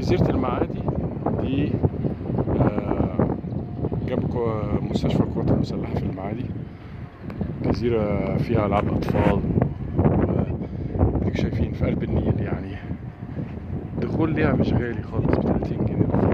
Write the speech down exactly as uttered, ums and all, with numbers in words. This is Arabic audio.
جزيرة المعادي دي آه، جنب كو- مستشفى القوات المسلحة في المعادي. جزيرة فيها ألعاب أطفال، وديك شايفين في قلب النيل يعني. الدخول ليها مش غالي خالص، بتلاتين جنيه.